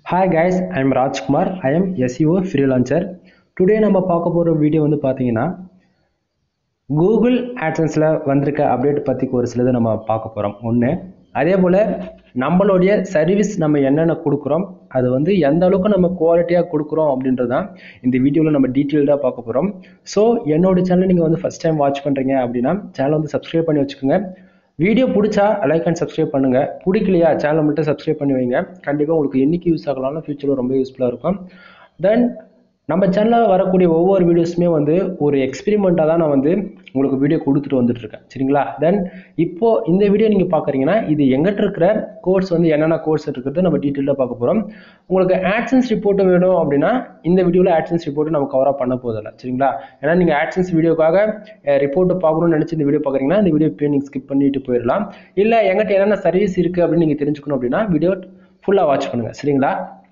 Hi guys, I am Rajkumar. I am SEO freelancer. Today நம்ம பார்க்க போற video வந்து பாத்தீங்கன்னா Google AdSenseல வந்திருக்க அப்டேட் பத்தி ஒரு சிலது நம்ம பார்க்க போறோம். ஒண்ணு அதே போல நம்மளுடைய சர்வீஸ் நம்ம என்னென்ன கொடுக்குறோம் அது வந்து எந்த அளவுக்கு நம்ம குவாலிட்டியா கொடுக்குறோம் அப்படின்றதான் இந்த வீடியோல நம்ம டீடைலா பார்க்க போறோம். சோ என்னோட சேனலை நீங்க வந்து ஃபர்ஸ்ட் டைம் வாட்ச் பண்றீங்க அப்படினா சேனலை வந்து சப்ஸ்கிரைப் பண்ணி வச்சுக்கோங்க. வீடியோ பிடிச்சா லைக் அண்ட் சப்ஸ்கிரைப் பண்ணுங்க. பிடிக்கலையா சேனலை மட்டும் சப்ஸ்கிரைப் பண்ணி வைங்க. கண்டிப்பா உங்களுக்கு என்னைக்கு யூஸ் ஆகலாம் ஃபியூச்சர்ல ரொம்ப யூஸ்ஃபுல்லா இருக்கும். தென் நம்ம சேனல்ல வரக்கூடிய ஒவ்வொரு வீடியோஸுமே வந்து ஒரு எக்ஸ்பெரிமெண்டா தான் நான் வந்து உங்களுக்கு வீடியோ கொடுத்துட்டு வந்துட்டு இருக்கேன். சரிங்களா? தென் இப்போ இந்த வீடியோ நீங்க பாக்குறீங்கன்னா இது எங்கிட்ட இருக்கிற கோர்ஸ் வந்து என்னென்ன கோர்ஸ் இருக்குது நம்ம டீடைலா பார்க்க போறோம். உங்களுக்கு AdSense ரிப்போர்ட் வேணும் அப்படின்னா இந்த வீடியோல AdSense ரிப்போர்ட் நம்ம கவர் பண்ண போதில்லை. சரிங்களா? ஏன்னா நீங்க AdSense வீடியோக்காக ரிப்போர்ட் பார்க்கணும்னு நினைச்சு இந்த வீடியோ பாக்குறீங்கன்னா இந்த வீடியோ இப்போ நீங்க ஸ்கிப் பண்ணிட்டு போயிடலாம். இல்ல எங்கிட்ட என்னென்ன சர்வீஸ் இருக்கு அப்படின்னு நீங்க தெரிஞ்சுக்கணும் அப்படின்னா வீடியோ ஃபுல்லா வாட்ச் பண்ணுங்க. சரிங்களா?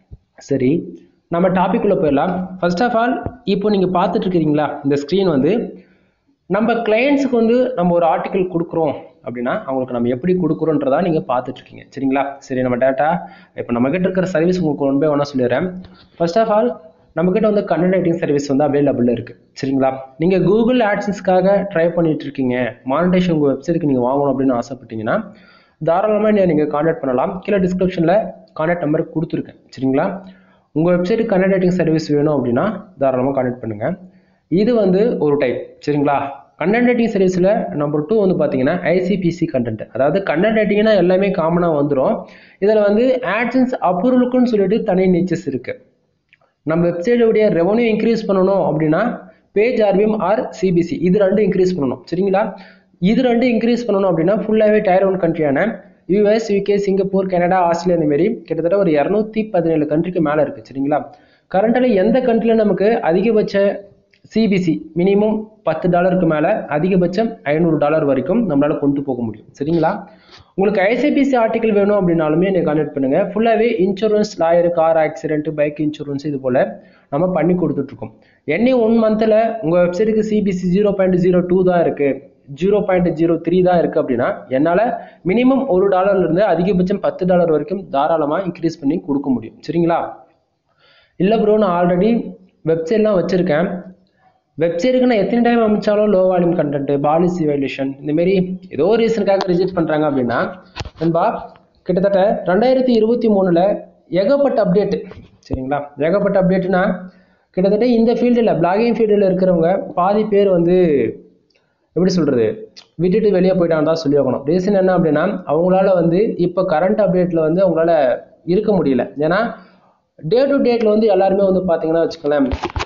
சரி, நம்ம டாபிக் உள்ள போயிடலாம். ஃபர்ஸ்ட் ஆஃப் ஆல் இப்போ நீங்க பார்த்துட்டு இருக்கீங்களா இந்த ஸ்கிரீன் வந்து நம்ம கிளையண்ட்ஸ்க்கு வந்து நம்ம ஒரு ஆர்டிகல் கொடுக்குறோம் அப்படின்னா அவங்களுக்கு நம்ம எப்படி கொடுக்குறோன்றதா நீங்க பார்த்துட்டு இருக்கீங்க. சரிங்களா? சரி, நம்ம டேட்டா இப்போ நம்ம கிட்ட இருக்கிற சர்வீஸ் உங்களுக்கு ஒன் பை ஒன்னா சொல்லிடுறேன். ஃபர்ஸ்ட் ஆஃப் ஆல் நம்ம கிட்ட வந்து கண்டென்ட் ரைட்டிங் சர்வீஸ் வந்து அவைலபிள் இருக்கு. சரிங்களா? நீங்க கூகுள் ஆட்சன்ஸ்க்காக ட்ரை பண்ணிட்டு இருக்கீங்க, மானிட்டேஷன் உங்க வெப்சைட்டுக்கு நீங்க வாங்கணும் அப்படின்னு ஆசைப்பட்டீங்கன்னா தாராளமா நீங்க கான்டாக்ட் பண்ணலாம். கீழே டிஸ்கிரிப்ஷன்ல கான்டாக்ட் நம்பர் கொடுத்துருக்கேன். சரிங்களா? உங்க வெப்சைட் கண்டென்ட் ரைட்டிங் சர்வீஸ் வேணும் அப்படின்னா தாராளமா கான்டாக்ட் பண்ணுங்க. இது வந்து ஒரு டைப். சரிங்களா? கண்டென்ட் ரைட்டிங் சர்வீஸ்ல நம்பர் 2 வந்து பாத்தீங்கன்னா ICPC கண்டென்ட். அதாவது கண்டென்ட் ரைட்டிங்னா எல்லாமே காமனா வந்துடும். இதுல வந்து AdSense அப்ரூவலுக்குன்னு சொல்லிட்டு தனி நிச்சஸ் இருக்கு. நம்ம வெப்சைட்டோடைய ரெவன்யூ இன்க்ரீஸ் பண்ணணும் அப்படின்னா பேஜ் RPM ஆர் CPC இது ரெண்டும் இன்க்ரீஸ் பண்ணணும். சரிங்களா? இது ரெண்டும் இன்க்ரீஸ் பண்ணணும் அப்படின்னா ஃபுல்லாவே டயர் 1 கண்ட்ரியான US, UK, Singapore, Canada, Australia இந்த மாதிரி கிட்டத்தட்ட ஒரு 217 கண்ட்ரிக்கு மேல இருக்கு. சரிங்களா? கரண்ட்ல எந்த கண்ட்ரில நமக்கு அதிகபட்ச CPC மினிமம் $10 மேல அதிகபட்சம் $500 வரைக்கும் நம்மளால கொண்டு போக முடியும். சரிங்களா? உங்களுக்கு ICPC ஆர்டிகல் வேணும் அப்படின்னாலுமே நீங்க கான்டாக்ட் பண்ணுங்க. ஃபுல்லாவே insurance, lawyer, car accident, bike insurance இது போல நம்ம பண்ணி கொடுத்துட்டு இருக்கோம். என்னை 1 மந்த்ல உங்க வெப்சைட்டுக்கு CPC 0.02 தான் இருக்கு, 0.03 தான் இருக்கு அப்படின்னா என்னால மினிமம் $1 இருந்து அதிகபட்சம் $10 வரைக்கும் தாராளமா இன்க்ரீஸ் பண்ணி கொடுக்க முடியும். சரிங்களா? இல்ல ப்ரோ நான் ஆல்ரெடி வெப்சைட்லாம் வச்சிருக்கேன், வெப்சைட்டுக்கு நான் எத்தனை டைம் அமைச்சாலும் low volume content, policy violation இந்த மாதிரி ஏதோ ஒரு ரீசனுக்காக ரிஜெக்ட் பண்றாங்க அப்படின்னா நண்பா கிட்டத்தட்ட 2023ல ஏகப்பட்ட அப்டேட். சரிங்களா? ஏகப்பட்ட அப்டேட்னா கிட்டத்தட்ட இந்த ஃபீல்டில் பிளாகிங் ஃபீல்டில் இருக்கிறவங்க பாதி பேர் வந்து எப்படி சொல்றது விட்டுட்டு வெளியே போயிட்டாங்க தான் சொல்லி ஆகணும். ரீசன் என்ன அப்படின்னா அவங்களால வந்து இப்போ கரண்ட் அப்டேட்ல வந்து அவங்களால இருக்க முடியல. ஏன்னா டே டு டேட்ல வந்து எல்லாருமே வந்து பாத்தீங்கன்னா வச்சுக்கலாம்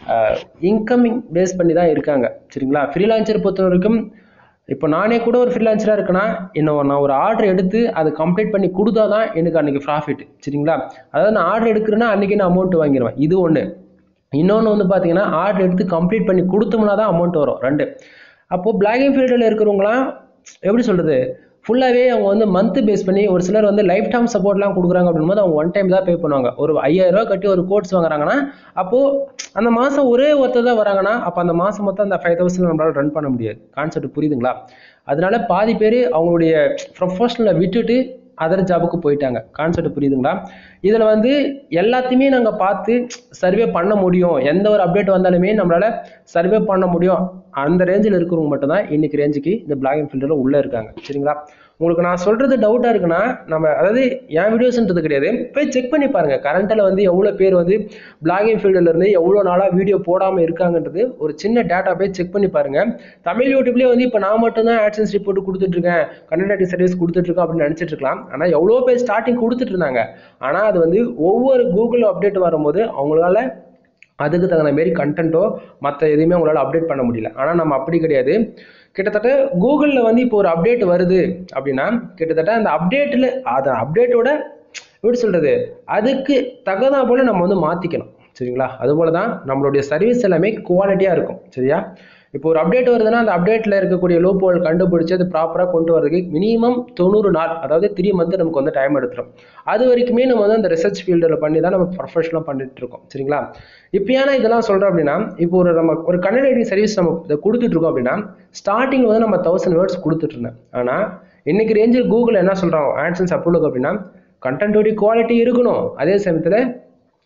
இன்கமிங் பேஸ் பண்ணி தான் இருக்காங்க. சரிங்களா? ஃப்ரீலான்சர் பொறுத்த வரைக்கும் இப்போ நானே கூட ஒரு ஃப்ரீலான்சரா இருக்கேன்னா இன்னும் நான் ஒரு ஆர்டர் எடுத்து அதை கம்ப்ளீட் பண்ணி கொடுத்தாதான் எனக்கு அன்னைக்கு ப்ராஃபிட். சரிங்களா? அதாவது நான் ஆர்டர் எடுக்கிறேன்னா அன்னைக்கு நான் அமௌண்ட் வாங்கிடுவேன். இது ஒன்று. இன்னொன்று வந்து பார்த்தீங்கன்னா ஆர்டர் எடுத்து கம்ப்ளீட் பண்ணி கொடுத்தோம்னா தான் அமௌண்ட் வரும். 2. அப்போ பிளாகிங் ஃபீல்டில் இருக்கிறவங்களாம் எப்படி சொல்றது ஃபுல்லாவே அவங்க வந்து மந்த் பேஸ் பண்ணி ஒரு சிலர் வந்து லைஃப் டைம் சப்போர்ட்லாம் கொடுக்குறாங்க அப்படின்போது அவங்க ஒன் டைம் தான் பே பண்ணுவாங்க. ஒரு 5000 ரூபாய் கட்டி ஒரு கோர்ஸ் வாங்குறாங்கன்னா அப்போ அந்த மாசம் ஒரே ஒருத்தர் தான் வராங்கன்னா அப்போ அந்த மாசம் மொத்தம் அந்த 5000 நம்மளால ரன் பண்ண முடியாது. கான்செப்ட் புரியுதுங்களா? அதனால பாதி பேர் அவங்களுடைய ப்ரொஃபஷனலை விட்டுட்டு அதர் ஜாபுக்கு போயிட்டாங்க. கான்செப்ட் புரியுதுங்களா? இதுல வந்து எல்லாத்தையுமே நாங்க பார்த்து சர்வே பண்ண முடியும், எந்த ஒரு அப்டேட் வந்தாலுமே நம்மளால சர்வே பண்ண முடியும் அந்த ரேஞ்சில் இருக்கிறவங்க மட்டும் தான் இன்னைக்கு ரேஞ்சுக்கு இந்த பிளாகிங் ஃபீல்டில் உள்ள இருக்காங்க. சரிங்களா? உங்களுக்கு நான் சொல்றது டவுட்டா இருக்குன்னா நம்ம அதாவது என் வீடியோஸ்ன்றது கிடையாது, போய் செக் பண்ணி பாருங்க. கரண்ட்ல வந்து எவ்வளவு பேர் வந்து பிளாகிங் ஃபீல்டுல இருந்து எவ்வளவு நாளா வீடியோ போடாம இருக்காங்கன்றது ஒரு சின்ன டேட்டா போய் செக் பண்ணி பாருங்க. தமிழ் யூடியூப்லயே வந்து இப்போ நான் மட்டும் தான் AdSense ரிப்போர்ட் கொடுத்துட்டு இருக்கேன், கண்டென்ட் ரைட்டிங் சர்வீஸ் கொடுத்துட்டு இருக்கேன் அப்படின்னு நினைச்சிட்டு இருக்கலாம். ஆனா எவ்வளவு பேர் ஸ்டார்டிங் கொடுத்துட்டு இருந்தாங்க. ஆனா அது வந்து ஒவ்வொரு கூகுள் அப்டேட் வரும்போது அவங்களால அதுக்கு தகுந்த மாதிரி கண்டென்ட்டோ மற்ற எதுவுமே உங்களால் அப்டேட் பண்ண முடியல. ஆனால் நம்ம அப்படி கிடையாது. கிட்டத்தட்ட கூகுளில் வந்து இப்போ ஒரு அப்டேட் வருது அப்படின்னா கிட்டத்தட்ட அந்த அப்டேட்டில் அதை அப்டேட்டோட எப்படி சொல்றது அதுக்கு தகுந்தா போல நம்ம வந்து மாற்றிக்கணும். சரிங்களா? அதுபோல தான் நம்மளுடைய சர்வீஸ் எல்லாமே குவாலிட்டியாக இருக்கும். சரியா? இப்போ ஒரு அப்டேட் வருதுன்னா அந்த அப்டேட்ல இருக்கக்கூடிய லூப் ஹோல் கண்டுபிடிச்சு அது ப்ராப்பராக கொண்டு வரதுக்கு மினிமம் 90 நாள் அதாவது 3 மந்த் நமக்கு வந்து டைம் எடுத்துரும். அது வரைக்குமே நம்ம வந்து அந்த ரிசர்ச் ஃபீல்டில் பண்ணி தான் நம்ம ப்ரொஃபஷனலாக பண்ணிட்டு இருக்கோம். சரிங்களா? இப்போ ஏன்னா இதெல்லாம் சொல்கிறோம் அப்படின்னா இப்போ நம்ம ஒரு கண்டென்ட் ரைட்டிங் சர்வீஸ் நம்ம இதை கொடுத்துட்டு இருக்கோம் அப்படின்னா ஸ்டார்டிங் வந்து நம்ம 1000 வேர்ட்ஸ் கொடுத்துட்டு இருந்தேன். ஆனால் இன்னைக்கு ரேஞ்சில் கூகுள் என்ன சொல்கிறாங்க AdSense அப்ரூவலுக்கு அப்படின்னா கண்டென்ட்டோடைய குவாலிட்டி இருக்கணும், அதே சமயத்தில்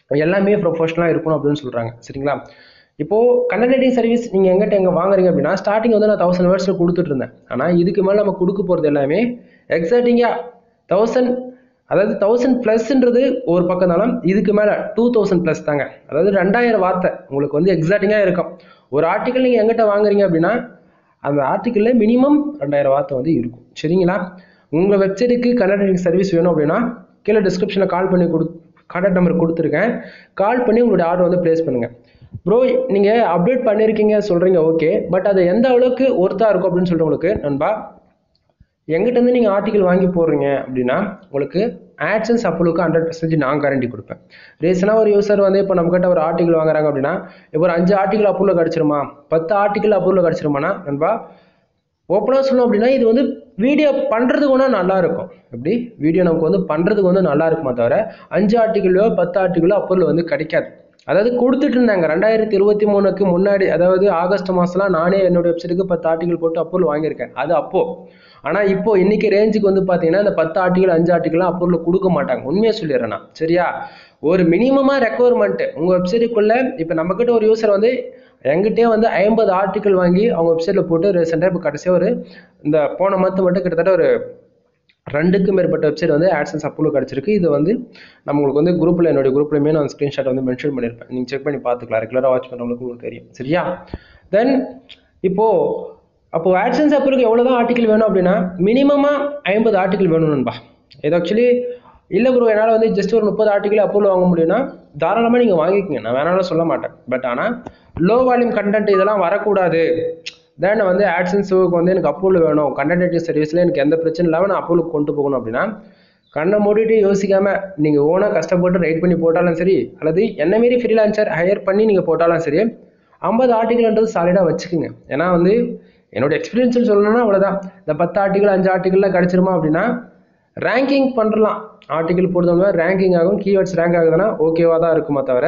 எல்லாமே ப்ரொஃபஷனலாக இருக்கணும் அப்படின்னு சொல்கிறாங்க. சரிங்களா? இப்போது கண்டென்ட் ரைட்டிங் சர்வீஸ் நீங்கள் எங்கே வாங்குறீங்க அப்படின்னா, ஸ்டார்டிங் வந்து நான் 1000 வேர்ட்ஸில் கொடுத்துட்டு இருந்தேன். ஆனால் இதுக்கு மேலே நம்ம கொடுக்க போகிறது எல்லாமே எக்ஸாக்டிங்காக 1000, அதாவது 1000 ப்ளஸ்ன்றது ஒரு பக்கம் இருந்தாலும் இதுக்கு மேலே 2000 ப்ளஸ் தாங்க. அதாவது 2000 வார்த்தை உங்களுக்கு வந்து எக்ஸாக்டிங்காக இருக்கும். ஒரு ஆர்டிக்கல் நீங்கள் எங்கிட்ட வாங்குறீங்க அப்படின்னா அந்த ஆர்டிக்கலில் மினிமம் 2000 வார்த்தை வந்து இருக்கும். சரிங்களா? உங்கள் வெப்சைட்டுக்கு கண்டென்ட் ரைட்டிங் சர்வீஸ் வேணும் அப்படின்னா கீழே டிஸ்கிரிப்ஷனில் கால் பண்ணி கான்டாக்ட் நம்பர் கொடுத்துருக்கேன். கால் பண்ணி உங்களுடைய ஆர்டர் வந்து ப்ளேஸ் பண்ணுங்கள். ப்ரோ நீங்கள் அப்டேட் பண்ணியிருக்கீங்க சொல்கிறீங்க, ஓகே, பட் அது எந்த அளவுக்கு ஒர்த்தாக இருக்கும் அப்படின்னு சொல்லிட்டு உங்களுக்கு நண்பா, எங்கிட்ட இருந்து நீங்கள் ஆர்டிக்கல் வாங்கி போடுறீங்க அப்படின்னா உங்களுக்கு ஆட்சன்ஸ் அப்ரூவலுக்கு 100% நான் கேரண்டி கொடுப்பேன். ரீசனாக ஒரு யூசர் வந்து இப்போ நம்மகிட்ட ஒரு ஆர்டிக்கல் வாங்குறாங்க அப்படின்னா இப்போ ஒரு 5 ஆர்டிக்கல் அப்ரூவல் கிடச்சிருமா, 10 ஆர்டிக்கல் அப்ரூவல் கிடச்சிருமானா நண்பா, ஓப்பனாக சொல்லணும் அப்படின்னா இது வந்து வீடியோ பண்ணுறதுக்கு ஒன்றா நல்லா இருக்கும். எப்படி வீடியோ நமக்கு வந்து பண்ணுறதுக்கு வந்து நல்லா இருக்குமா தவிர 5 ஆர்டிக்கலோ 10 ஆர்டிக்கலோ அப்ரூவல் வந்து கிடைக்காது. அதாவது கொடுத்துட்டு இருந்தாங்க 2023க்கு முன்னாடி, அதாவது ஆகஸ்ட் மாதம்லாம் நானே என்னோடய வெப்சைட்டுக்கு 10 ஆர்டிக்கல் போட்டு அப்ரூவல் வாங்கியிருக்கேன். அது அப்போது. ஆனால் இப்போ இன்னைக்கு ரேஞ்சுக்கு வந்து பார்த்தீங்கன்னா இந்த 10 ஆர்டிக்கல் 5 ஆர்டிக்கல்லாம் அப்ரூவல் கொடுக்க மாட்டாங்க. உண்மையாக சொல்லிடுறேன் நான். சரியா? ஒரு மினிமமாக ரெக்குவயர்மெண்ட்டு உங்கள் வெப்சைட்டுக்குள்ளே இப்போ நம்மக்கிட்ட ஒரு யூசர் வந்து எங்கிட்டே வந்து 50 ஆர்டிக்கல் வாங்கி அவங்க வெப்சைட்டில் போட்டு ரீசெண்டாக இப்போ கடைசியாக ஒரு இந்த போன மந்த் மட்டும் கிட்டத்தட்ட ஒரு 2க்கும் மேற்பட்ட வெப்சைட் வந்து ஆட்சன்ஸ் அப்ரூவல் கிடச்சிருக்கு. இது வந்து நம்மளுக்கு வந்து குரூப்பில் என்னுடைய குரூப்லையுமே நான் ஸ்க்ரீன்ஷாட் வந்து மென்ஷன் பண்ணியிருப்பேன். நீங்கள் செக் பண்ணி பார்த்துக்கலாம். ரெகுலராக வாட்ச் பண்ணுறவங்களுக்கு உங்களுக்கு தெரியும். சரியா? தென் அப்போது ஆட்சன்ஸ் அப்ரூவலுக்கு எவ்வளோ தான் ஆர்டிக்கல் வேணும் அப்படின்னா மினிமமாக 50 ஆர்டிக்கல் வேணும் நண்பா. இது ஆக்சுவலி இல்லை ப்ரோ என்னால் வந்து ஜஸ்ட் ஒரு 30 ஆர்டிக்கல் அப்ரூவல் வாங்க முடியும்னா தாராளமாக நீங்கள் வாங்கிக்கோங்க, நான் வேணாலும் சொல்ல மாட்டேன். பட் ஆனால் லோ வால்யூம் கண்டென்ட் இதெல்லாம் வரக்கூடாது. தென் வந்து ஆட்சன்ஸுக்கு வந்து எனக்கு அப்ரூவல் வேணும், கண்டென்ட் ரைட்டிங் சர்வீஸில் எனக்கு எந்த பிரச்சனை இல்லாமல் நான் அப்ரூவலுக்கு கொண்டு போகணும் அப்படின்னா கண்ணை மூடிட்டு யோசிக்காமல் நீங்கள் ஓனாக கஷ்டப்பட்டு ரைட் பண்ணி போட்டாலும் சரி, அல்லது என்ன மாரி ஃப்ரீலான்சர் ஹையர் பண்ணி நீங்கள் போட்டாலும் சரி 50 ஆர்டிக்கல்ன்றது சாலிடாக வச்சுக்குங்க. ஏன்னா வந்து என்னோட எக்ஸ்பீரியன்ஸில் சொல்லணும்னா அவ்வளோதான். இந்த 10 ஆர்டிக்கல் 5 ஆர்டிக்கல்லாம் கிடச்சிருமா அப்படின்னா ரேங்கிங் பண்ணலாம். ஆர்டிக்கல் பொறுத்தவரை ரேங்கிங் ஆகும், கீவேர்ட்ஸ் ரேங்க் ஆகுதுன்னா ஓகேவாக தான் இருக்குமா தவிர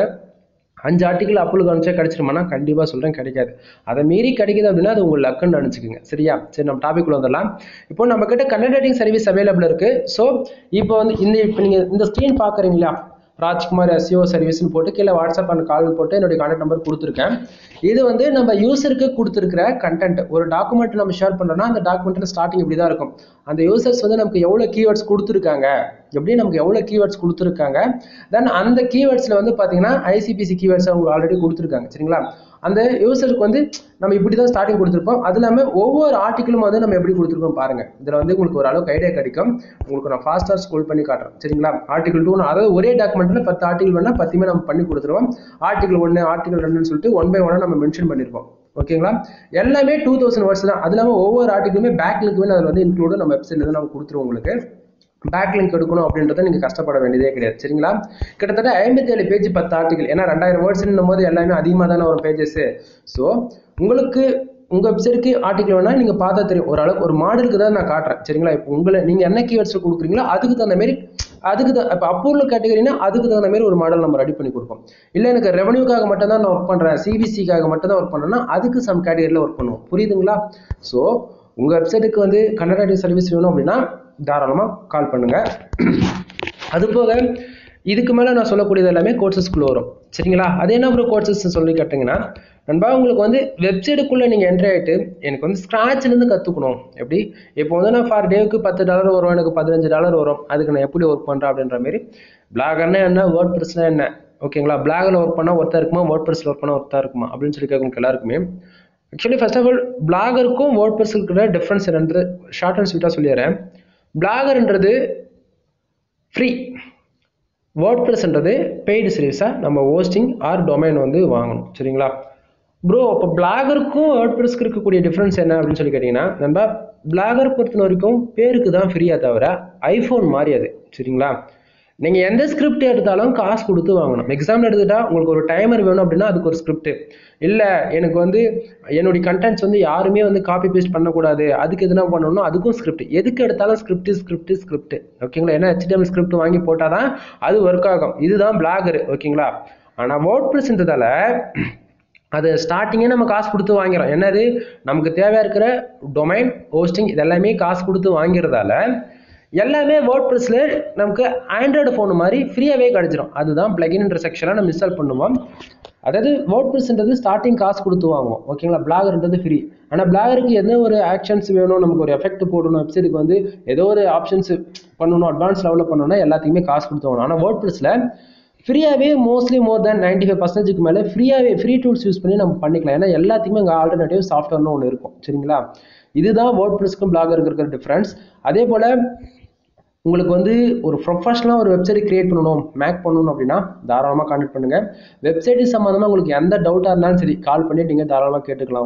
5 ஆர்டிக்கல் அப்ரூவல் காமிச்சா கிடைச்சிருமானா கண்டிப்பாக சொல்கிறேன் கிடைக்காது. அதை மீறி கிடைக்குது அப்படின்னா அது உங்கள் லக்குன்னு நினச்சிக்கோங்க. சரியா? சரி, நம்ம டாபிக் உள்ள வந்துடலாம். இப்போ நம்ம கிட்ட கண்டென்ட் ரைட்டிங் சர்வீஸ் அவைலபிள் இருக்குது. ஸோ இப்போ வந்து இப்போ நீங்கள் இந்த ஸ்க்ரீன் பார்க்குறீங்களா, ராஜ்குமார் SEO சர்வீஸ்னு போட்டு கீழே வாட்ஸ்அப் அண்ட் கால் போட்டு என்னுடைய கான்டாக்ட் நம்பர் கொடுத்துருக்கேன். இது வந்து நம்ம யூசருக்கு கொடுத்துருக்கிற கண்டென்ட். ஒரு டாக்குமெண்ட் நம்ம ஷேர் பண்ணுறோம்னா அந்த டாக்குமெண்ட்டில் ஸ்டார்டிங் இப்படி தான் இருக்கும். அந்த யூசர்ஸ் வந்து நமக்கு எவ்வளோ கீவேர்ட்ஸ் கொடுத்துருக்காங்க, எப்படி நமக்கு எவ்வளோ கீவேர்ட்ஸ் கொடுத்துருக்காங்க, தென் அந்த கீவேர்ட்ஸில் வந்து பார்த்தீங்கன்னா ICPC கீவேர்ட்ஸ் அவங்க ஆல்ரெடி கொடுத்துருக்காங்க. சரிங்களா? அந்த யூசருக்கு வந்து நம்ம இப்படி தான் ஸ்டார்டிங் கொடுத்துருப்போம். அது இல்லாமல் ஒவ்வொரு ஆர்டிக்கலும் வந்து நம்ம எப்படி கொடுத்துருக்கோம் பாருங்கள். இதில் வந்து உங்களுக்கு ஒரு அளவுக்கு ஐடியா கிடைக்கும். உங்களுக்கு நான் ஃபாஸ்ட்டாக ஸ்க்ரோல் பண்ணி காட்டுறேன். சரிங்களா? ஆர்டிகல் 2, அதாவது ஒரே டாக்குமெண்ட்டில் 10 ஆர்டிகல் வேணால் 10மே நம்ம பண்ணி கொடுத்துருவோம். ஆர்டிகல் 1 ஆர்டிகல் 2ன்னு சொல்லிட்டு 1 by 1 நம்ம மென்ஷன் பண்ணியிருப்போம். ஓகேங்களா? எல்லாமே 2000 வேர்ட்ஸ் தான். அது இல்லாமல் ஒவ்வொரு ஆர்டிக்கலுமே பேக் லிங்க்குமே அதில் வந்து இன்க்ளூடு நம்ம வெப்சைட்ல நம்ம கொடுத்துருவோம். உங்களுக்கு பேக் லிங்க் எடுக்கணும் அப்படின்றத நீங்கள் கஷ்டப்பட வேண்டியதே கிடையாது. சரிங்களா? கிட்டத்தட்ட 57 பேஜ் 10 ஆர்டிகல். ஏன்னா 2000 வேர்ட்ஸ்ன்னும் போது எல்லாமே அதிகமாக தானே வரும் பேஜஸ். ஸோ உங்களுக்கு உங்கள் வெப்சைட்டுக்கு ஆர்டிக்கல் வேணால் நீங்கள் பார்த்தா தெரியும். ஓரளவுக்கு ஒரு மாடலுக்கு தான் நான் காட்டுறேன். சரிங்களா? இப்போ நீங்கள் என்ன கீவேர்ட்ஸ் கொடுக்குறீங்களோ அதுக்கு தகுந்த மாதிரி, அதுக்கு தான் இப்போ அப்ரூவல் கேட்டகரினா அதுக்கு தகுந்த மாதிரி ஒரு மாடல் நம்ம ரெடி பண்ணி கொடுப்போம். இல்லை எனக்கு ரெவன்யூக்காக மட்டும் தான் நான் ஒர்க் பண்ணுறேன், CVCக்காக மட்டும் தான் ஒர்க் பண்ணுறேன்னா அதுக்கு சம் கேட்டகரியில் ஒர்க் பண்ணுவோம். புரியுதுங்களா? ஸோ உங்கள் வெப்சைட்டுக்கு வந்து கண்டென்ட் ரைட்டிங் சர்வீஸ் வேணும் அப்படின்னா தாராளமாக கால் பண்ணுங்கள். அது போக இதுக்கு மேலே நான் சொல்லக்கூடியது எல்லாமே கோர்சஸ்க்குள்ளே வரும். சரிங்களா? அது என்ன ப்ரோ கோர்சஸ் சொல்லி கேட்டிங்கன்னா நண்பா, உங்களுக்கு வந்து வெப்சைட்டுக்குள்ளே நீங்கள் என்ட்ரி ஆகிட்டு எனக்கு வந்து ஸ்க்ராட்ச்லேருந்து கற்றுக்கணும். எப்படி இப்போ வந்து நான் ஃபார் டேவுக்கு $10 வரும், எனக்கு $15 வரும், அதுக்கு நான் எப்படி ஒர்க் பண்ணுறேன் அப்படின்ற மாதிரி. பிளாகர்னா என்ன, வேர்ட் ப்ரெஸ்னா என்ன, ஓகேங்களா? பிளாகில் ஒர்க் பண்ணால் ஒர்த்தாக இருக்குமா, வேர்ட் ப்ரெஸ்ஸில் ஒர்க் பண்ணால் ஒர்த்தாக இருக்குமா அப்படின்னு சொல்லி கேட்கணும் எல்லாருக்குமே. ஆக்சுவலி ஃபர்ஸ்ட் ஆஃப் ஆல் பிளாகருக்கும் வேர்ட் ப்ரெஸ்ஸுக்கு டிஃப்ரென்ஸ் என்னன்றது ஷார்ட் அண்ட் ஸ்வீட்டாக சொல்லிடுறேன். பிளாகர்ன்றது ஃப்ரீ, வேர்ட் ப்ரெஸ்ன்றது பெய்டு சர்வீஸாக நம்ம ஹோஸ்டிங் ஆர் டொமைன் வந்து வாங்கணும். சரிங்களா ப்ரோ? அப்போ பிளாகருக்கும் வேர்ட் ப்ரெஸ்க்கு இருக்கக்கூடிய டிஃப்ரென்ஸ் என்ன அப்படின்னு சொல்லி கேட்டிங்கன்னா, நம்ம பிளாகர் பொறுத்த வரைக்கும் பேருக்கு தான் ஃப்ரீயாக தவிர ஐஃபோன் மாதிரி அது. சரிங்களா? நீங்கள் எந்த ஸ்கிரிப்ட் எடுத்தாலும் காசு கொடுத்து வாங்கணும். எக்ஸாம்பிள் எடுத்துக்கிட்டால் உங்களுக்கு ஒரு டைமர் வேணும் அப்படின்னா அதுக்கு ஒரு ஸ்கிரிப்ட், இல்லை எனக்கு வந்து என்னுடைய கண்டென்ட்ஸ் வந்து யாருமே வந்து காப்பி பேஸ்ட் பண்ணக்கூடாது, அதுக்கு எதுனா பண்ணணும்னா அதுக்கும் ஸ்கிரிப்ட். எதுக்கு எடுத்தாலும் ஸ்கிரிப்ட். ஓகேங்களா? ஏன்னா HTML ஸ்கிரிப்ட் வாங்கி போட்டால் தான் அது ஒர்க் ஆகும். இதுதான் பிளாகர். ஓகேங்களா? ஆனால் வேர்ட் ப்ரெஸ்ன்றதால அது ஸ்டார்டிங்கே நம்ம காசு கொடுத்து வாங்கிறோம். என்னது, நமக்கு தேவையாக இருக்கிற டொமைன் ஹோஸ்டிங் இதெல்லாமே காசு கொடுத்து வாங்கிறதால எல்லாமே வேர்ட்பிரஸ்ல நமக்கு ஆண்ட்ராய்டு ஃபோன் மாதிரி ஃப்ரீயாகவே கிடைச்சிடும். அதுதான் பிளகின்ன்ற செக்ஷனை நம்ம இன்ஸ்டால் பண்ணுவோம். அதாவது வேர்ட்பிரஸ்ன்றது ஸ்டார்டிங் காசு கொடுத்து வாங்குவோம், ஓகேங்களா. பிளாகர்ன்றது ஃப்ரீ. ஆனால் பிளாகருக்கு எந்த ஒரு ஆக்ஷன்ஸ் வேணும், நமக்கு ஒரு எஃபெக்ட் போடணும், வெப்சைட்டுக்கு வந்து ஏதோ ஒரு ஆப்ஷன்ஸ் பண்ணணும், அட்வான்ஸ் லெவலில் பண்ணணும்னா எல்லாத்தையுமே காசு கொடுத்து வாங்கணும். ஆனால் வேர்ட்பிரஸ்ல ஃப்ரீயாகவே மோஸ்ட்லி மோர் தேன் 95% மேலே ஃப்ரீயாகவே ஃப்ரீ டூல்ஸ் யூஸ் பண்ணி நம்ம பண்ணிக்கலாம். ஏன்னா எல்லாத்துக்குமே இங்கே ஆல்டர்னேட்டிவ் சாஃப்ட்வேர்னு ஒன்று இருக்கும், சரிங்களா. இதுதான் வேர்ட்பிரஸ்க்கும் பிளாகருக்கு இருக்கிற டிஃப்ரென்ஸ். அதே போல் உங்களுக்கு வந்து ஒரு ப்ரொஃபஷனலாக ஒரு வெப்சைட் கிரியேட் பண்ணணும், மேக் பண்ணணும் அப்படின்னா தாராளமாக கான்டெக்ட் பண்ணுங்கள். வெப்சைட் சம்மந்தமாக உங்களுக்கு எந்த டவுட்டாக இருந்தாலும் சரி கால் பண்ணி நீங்கள் தாராளமாக கேட்டுக்கலாம்.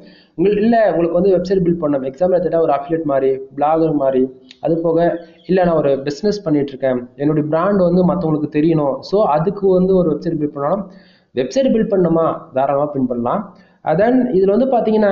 உங்களுக்கு வந்து வெப்சைட் பில்ட் பண்ணணும், எக்ஸாம்பிள் எடுத்துகிட்டா ஒரு அஃபிலியேட் மாதிரி, பிளாகர் மாதிரி, அது போக இல்லை நான் ஒரு பிஸ்னஸ் பண்ணிகிட்ருக்கேன், என்னுடைய பிராண்ட் வந்து மற்றவங்களுக்கு தெரியணும், ஸோ அதுக்கு வந்து ஒரு வெப்சைட் பில்ட் பண்ணணும். வெப்சைட் பில்ட் பண்ணணுமா தாராளமாக பின் பண்ணலாம். தென் இதில் வந்து பார்த்தீங்கன்னா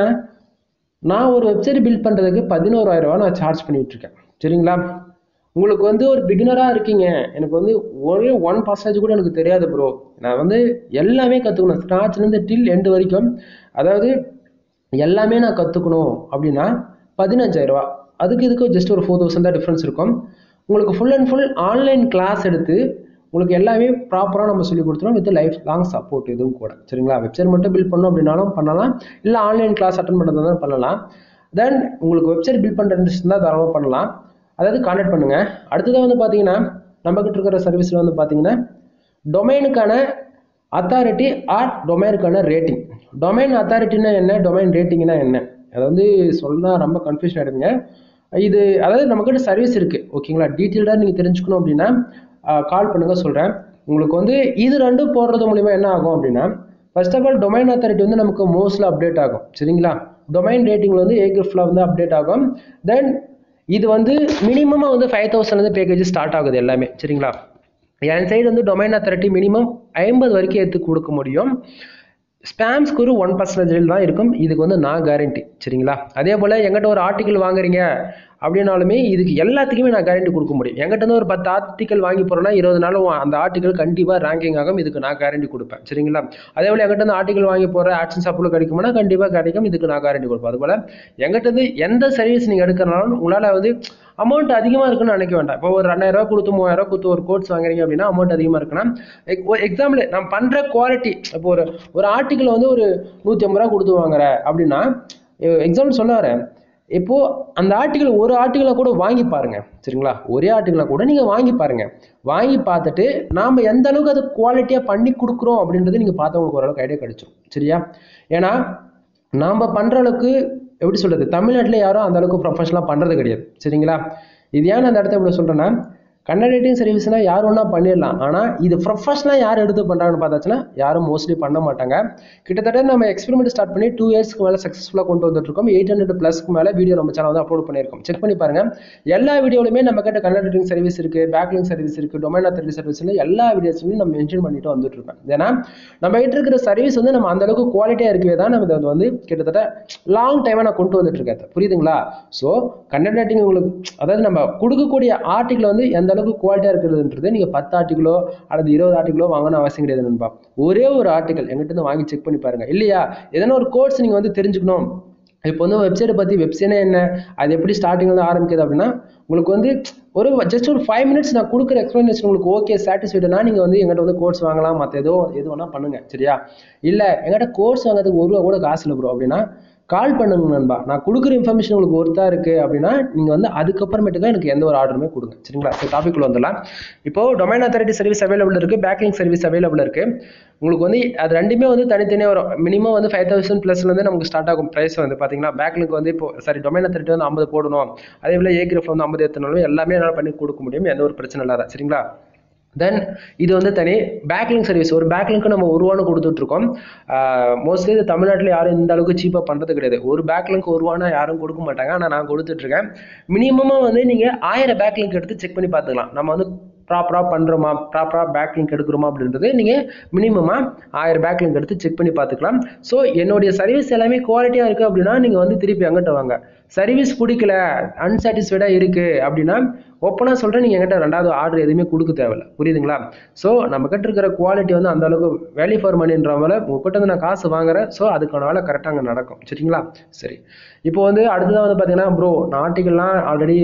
நான் ஒரு வெப்சைட் பில்ட் பண்ணுறதுக்கு 11,000 நான் சார்ஜ் பண்ணிகிட்ருக்கேன், சரிங்களா. உங்களுக்கு வந்து ஒரு பிகினராக இருக்கீங்க, எனக்கு வந்து ஒரே 1% கூட எனக்கு தெரியாது ப்ரோ, நான் வந்து எல்லாமே கற்றுக்கணும் ஸ்டார்ட்லேருந்து டில் எண்டு வரைக்கும், அதாவது எல்லாமே நான் கற்றுக்கணும் அப்படின்னா 15,000. அதுக்கு இதுக்கு ஜஸ்ட் ஒரு 4,000 தான் டிஃப்ரென்ஸ் இருக்கும். உங்களுக்கு full and full online class எடுத்து உங்களுக்கு எல்லாமே ப்ராப்பராக நம்ம சொல்லி கொடுத்துருவோம், வித் லைஃப் லாங் சப்போர்ட் இதுவும் கூட, சரிங்களா. வெப்சைட் மட்டும் பில்ட் பண்ணோம் அப்படின்னாலும் பண்ணலாம், இல்லை ஆன்லைன் கிளாஸ் அட்டன் பண்ணுறது தான் பண்ணலாம். தென் உங்களுக்கு வெப்சைட் பில்ட் பண்ணுற இன்ட்ரெஸ்ட் தான் தாராளமாக பண்ணலாம், அதாவது கான்டாக்ட் பண்ணுங்க. அடுத்ததாக வந்து பார்த்தீங்கன்னா நம்மகிட்ட இருக்கிற சர்வீஸில் வந்து பார்த்தீங்கன்னா டொமைனுக்கான அத்தாரிட்டி ஆர் டொமைனுக்கான ரேட்டிங். டொமைன் அத்தாரிட்டினா என்ன, டொமைன் ரேட்டிங்னா என்ன, அதை வந்து சொன்னால் ரொம்ப கன்ஃபியூஷன் ஆகிடுங்க. இது அதாவது நம்மக்கிட்ட சர்வீஸ் இருக்குது, ஓகேங்களா. டீட்டெயில்டாக நீங்கள் தெரிஞ்சுக்கணும் அப்படின்னா கால் பண்ணுங்க, சொல்கிறேன். உங்களுக்கு வந்து இது ரெண்டும் போடுறது மூலிமா என்ன ஆகும் அப்படின்னா, first of all domain authority வந்து நமக்கு மோஸ்ட்லி அப்டேட் ஆகும், சரிங்களா. டொமைன் ரேட்டிங்கில் வந்து Ahrefs வந்து அப்டேட் ஆகும். தென் இது வந்து மினிமமாக வந்து 5,000 பேக்கேஜ் ஸ்டார்ட் ஆகுது எல்லாமே, சரிங்களா. என் சைடு வந்து டொமைன் அத்தாரிட்டி மினிமம் 50 வரைக்கும் எடுத்து கொடுக்க முடியும். ஸ்பேம்ஸ்க்கு ஒரு 1% தான் இருக்கும், இதுக்கு வந்து நான் கேரண்டி, சரிங்களா. அதே போல் எங்கிட்ட ஒரு ஆர்டிக்கல் வாங்குறீங்க அப்படின்னாலுமே இதுக்கு எல்லாத்துக்குமே நான் கேரண்டி கொடுக்க முடியும். எங்கிட்ட வந்து ஒரு 10 ஆர்டிக்கல் வாங்கி போகிறேன்னா 20 நாள் அந்த ஆர்டிக்கல் கண்டிப்பாக ரேங்கிங் ஆகும், இதுக்கு நான் கேரண்டி கொடுப்பேன், சரிங்களா. அதே போல் எங்கிட்ட வந்து ஆர்டிக்கல் வாங்கி போகிற ஆட்சன்ஸ் அப்லோட் கிடைக்கும்னா கண்டிப்பாக கிடைக்கும், இதுக்கு நான் கேரண்டி கொடுப்பேன். அதுபோல் எங்கிட்ட வந்து எந்த சர்வீஸ் நீங்கள் எடுக்கிறனாலும் உங்களால் வந்து அமௌண்ட் அதிகமாக இருக்குன்னு நினைக்க வேண்டாம். இப்போ ஒரு 2,000 கொடுத்து 3,000 கொடுத்து ஒரு கோர்ஸ் வாங்குறீங்க அப்படின்னா அமௌண்ட் அதிகமாக இருக்குன்னா, எக்ஸாம்பிள் நான் பண்ணுற குவாலிட்டி, இப்போ ஒரு ஆர்டிக்கல் வந்து ஒரு 150 ரூபா கொடுத்து வாங்குற அப்படின்னா, எக்ஸாம்பிள் சொல்ல வரேன், இப்போ அந்த ஆர்டிக்கல் ஒரு ஆர்டிக்கலை கூட வாங்கி பாருங்க, சரிங்களா. ஒரே ஆர்டிக்கலை கூட நீங்க வாங்கி பாருங்க, வாங்கி பார்த்துட்டு நாம எந்த அளவுக்கு அது குவாலிட்டியா பண்ணி கொடுக்குறோம் அப்படின்றது நீங்க பார்த்தா உங்களுக்கு ஓரளவுக்கு ஐடியா கிடைச்சிடும், சரியா. ஏன்னா நாம பண்ற அளவுக்கு எப்படி சொல்றது, தமிழ்நாட்டில் யாரும் அந்த அளவுக்கு ப்ரொஃபஷனலாக பண்றது கிடையாது, சரிங்களா. இது ஏன் அந்த இடத்த எப்படி சொல்றேன்னா, கண்டென்ட் ரைட்டிங் சர்வீஸ்னா யார் ஒன்றா பண்ணிடலாம், ஆனால் இது ப்ரொஃபஷனலாக யார் எடுத்து பண்ணுறாங்கன்னு பார்த்தாச்சுன்னா யாரும் மோஸ்ட்லி பண்ண மாட்டாங்க. கிட்டத்தட்ட நம்ம எக்ஸ்பெரிமெண்ட் ஸ்டார்ட் பண்ணி 2 இயர்ஸ்க்கு மேலே சக்ஸஸ்ஃபுல்லாக கொண்டு வந்துட்டு இருக்கோம். 800+ மேலே வீடியோ நம்ம சேனல் வந்து அப்லோட் பண்ணியிருக்கோம், செக் பண்ணி பாருங்க. எல்லா வீடியோலுமே நம்ம கிட்ட கண்டென்ட் ரைட்டிங் சர்வீஸ் இருக்கு, பேக்லிங்க் சர்வீஸ் இருக்கு, டொமைன் அத்தாரிட்டி சர்வீஸ்ல எல்லா வீடியோஸ்லையும் நம்ம மென்ஷன் பண்ணிட்டு வந்துட்டு இருக்கோம். ஏன்னா நம்ம கிட்ட இருக்கிற சர்வீஸ் வந்து நம்ம அந்த அளவுக்கு குவாலிட்டியாக இருக்கவே தான் நம்ம இதை வந்து கிட்டத்தட்ட லாங் டைமாக நான் கொண்டு வந்துட்டு இருக்கேன், புரியுதுங்களா. ஸோ கண்டென்ட் ரைட்டிங் உங்களுக்கு அதாவது நம்ம கொடுக்கக்கூடிய ஆர்டிக்கல் வந்து எந்த அளவுக்கு குவாலிட்டியா இருக்குதுன்றது நீங்க 10 ஆர்டிக்கலோ அல்லது 20 ஆர்டிக்கலோ வாங்கணும் அவசியம் கிடையாது நண்பா. ஒரே ஒரு ஆர்டிக்கல் எங்கிட்ட இருந்து வாங்கி செக் பண்ணி பாருங்க. இல்லையா எதனா ஒரு கோர்ஸ் நீங்க வந்து தெரிஞ்சுக்கணும், இப்போ வந்து வெப்சைட்டை பற்றி, வெப்சைட்னா என்ன, அது எப்படி ஸ்டார்டிங் வந்து ஆரம்பிக்குது அப்படின்னா உங்களுக்கு வந்து ஜஸ்ட் ஒரு 5 மினிட்ஸ் நான் கொடுக்குற எக்ஸ்பிளனேஷன் உங்களுக்கு ஓகே சாட்டிஸ்ஃபைடுனா நீங்கள் வந்து எங்கிட்ட வந்து கோர்ஸ் வாங்கலாம், மற்ற எது வேணா பண்ணுங்க, சரியா. இல்லை எங்கிட்ட கோர்ஸ் வாங்குறதுக்கு 1 ரூபா கூட காசு இல்லை ப்ரோ அப்படின்னா கால் பண்ணுங்க நண்பா. நான் கொடுக்குற இன்ஃபர்மேஷன் உங்களுக்கு ஒருத்தா இருக்கு அப்படின்னா நீங்க வந்து அதுக்கப்புறமேட்டு தான் எனக்கு எந்த ஒரு ஆர்டருமே கொடுங்க, சரிங்களா. டாபிக் உள்ள வந்துடலாம். இப்போ டொமைன் அத்தாரிட்டி சர்வீஸ் அவைலபிள் இருக்கு, பேக்லிங்க் சர்வீஸ் அவைலபிள் இருக்கு. உங்களுக்கு வந்து அது ரெண்டுமே வந்து தனித்தனியாக வரும். மினிமம் வந்து 5,000+ நமக்கு ஸ்டார்ட் ஆகும் பிரைஸ் வந்து பார்த்தீங்கன்னா. பேக்லிங்க் வந்து இப்போ டொமைன் அத்தாரிட்டி வந்து 50 போடணும், அதே போல Ahrefs வந்து 50 ஏற்றணும், எல்லாமே என்னால் பண்ணி கொடுக்க முடியும், எந்த ஒரு பிரச்சனை இல்லாத, சரிங்களா. தென் இது வந்து தனி பேக்லிங்க் சர்வீஸ். ஒரு பேக்லிங்க்கு நம்ம 1 ரூபான்னு கொடுத்துட்ருக்கோம். மோஸ்ட்லி இது தமிழ்நாட்டில் யாரும் இந்த அளவுக்கு சீப்பாக பண்ணுறது கிடையாது. ஒரு பேக்லிங்க் 1 ரூபானா யாரும் கொடுக்க மாட்டாங்க, ஆனால் நான் கொடுத்துட்ருக்கேன். மினிமமாக வந்து நீங்கள் 1000 பேக்லிங்க் எடுத்து செக் பண்ணி பார்த்துக்கலாம், நம்ம வந்து ப்ராப்பராக பண்ணுறோமா, ப்ராப்பராக பேக்லிங்க் எடுக்கிறோமா அப்படின்றது நீங்கள் மினிமமாக 1000 பேக்லிங்க் எடுத்து செக் பண்ணி பார்த்துக்கலாம். ஸோ என்னுடைய சர்வீஸ் எல்லாமே குவாலிட்டியாக இருக்குது அப்படின்னா நீங்கள் வந்து திருப்பி அங்கிட்ட வாங்க. சர்வீஸ் பிடிக்கல, அன்சாட்டிஸ்ஃபைடாக இருக்குது அப்படின்னா ஓப்பனாக சொல்கிறேன், நீங்கள் என்கிட்ட 2வது ஆர்டர் எதுவுமே கொடுக்க தேவையில்லை, புரியுதுங்களா. ஸோ நம்ம கிட்ட இருக்கிற குவாலிட்டி வந்து அந்த அளவுக்கு வேல்யூ ஃபார் மணின்ற போல உங்ககிட்ட வந்து நான் காசு வாங்குறேன். ஸோ அதுக்கான வேலை கரெக்டாக அங்கே நடக்கும், சரிங்களா. சரி, இப்போ வந்து அடுத்ததாக வந்து பார்த்தீங்கன்னா ப்ரோ நான் ஆர்டிக்கல்லாம் ஆல்ரெடி